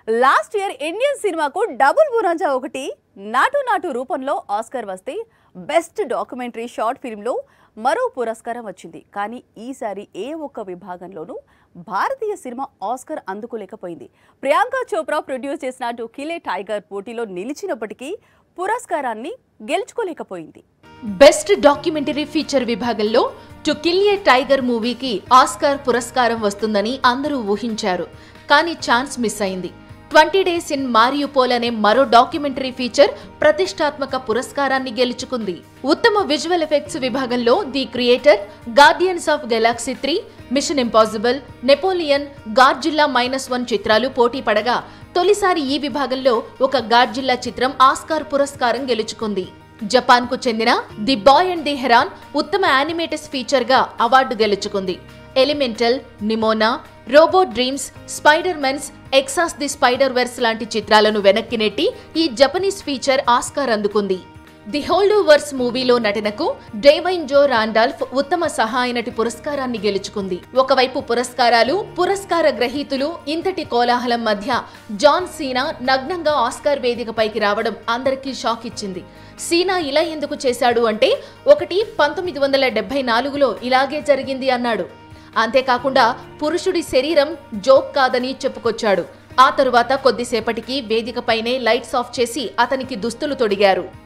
Last year Indian సినిమాకు double బురాంజా ఒకటి నాటు నాటు రూపంలో ఆస్కార్ వస్తే బెస్ట్ డాక్యుమెంటరీ షార్ట్ ఫిల్మ్లో మరో పురస్కారం వచ్చింది. కానీ ఈసారి ఏ ఒక్క విభాగంలోనూ భారతీయ సినిమా ఆస్కార్ అందుకోలేకపోయింది. ప్రియాంక చోప్రా ప్రొడ్యూస్ చేసిన టు కిల్ ఏ టైగర్ పోటీలో నిలిచినప్పటికీ పురస్కారాన్ని గెలుచుకోలేకపోయింది. బెస్ట్ డాక్యుమెంటరీ ఫీచర్ విభాగంలో టు కిల్ ఏ టైగర్ మూవీకి ఆస్కార్ పురస్కారం వస్తుందని అందరూ ఊహించారు. కానీ ఛాన్స్ మిస్ అయింది. 20 Days in Mariupol అనే మరో డాక్యుమెంటరీ ఫీచర్ ప్రతిష్టాత్మక పురస్కారాన్ని గెలుచుకుంది. ఉత్తమ విజువల్ ఎఫెక్ట్స్ విభాగంలో the creator, guardians of galaxy 3, mission impossible, Napoleon, Godzilla -1 చిత్రాలు పోటీ పడగా తొలిసారి ఈ విభాగంలో ఒక గాడ్జిల్లా చిత్రం ఆస్కార్ పురస్కారం గెలుచుకుంది. జపాన్ కు చెందిన the boy and the heron ఉత్తమ యానిమేటెడ్ ఫీచర్ గా అవార్డు గెలుచుకుంది. Elemental, Nimona, robot dreams, spider men's, across the spider verse లాంటి చిత్రాలను వెనక్కి నెట్టి ఈ జపనీస్ ఫీచర్ ఆస్కార్ అందుకుంది. ది హోల్డోవర్స్ మూవీలో నటనకు డేవైన్ జో రాండాల్ఫ్ ఉత్తమ సహాయ నటి పురస్కారాన్ని గెలుచుకుంది. ఒకవైపు పురస్కారాలు, పురస్కార గ్రహీతులు ఇంతటి కోలాహలం మధ్య జాన్ సీనా నగ్నంగా ఆస్కార్ వేదికపైకి రావడం అందరికీ షాక్ ఇచ్చింది. సీనా ఇలా ఎందుకు చేశాడు అంటే, ఒకటి 1974లో ఇలాగే జరిగింది అన్నాడు. అంతేకాకుండా పురుషుడి శరీరం జోక్ కాదని చెప్పుకొచ్చాడు. ఆ తరువాత కొద్దిసేపటికి వేదికపైనే లైట్స్ ఆఫ్ చేసి అతనికి దుస్తులు తొడిగారు.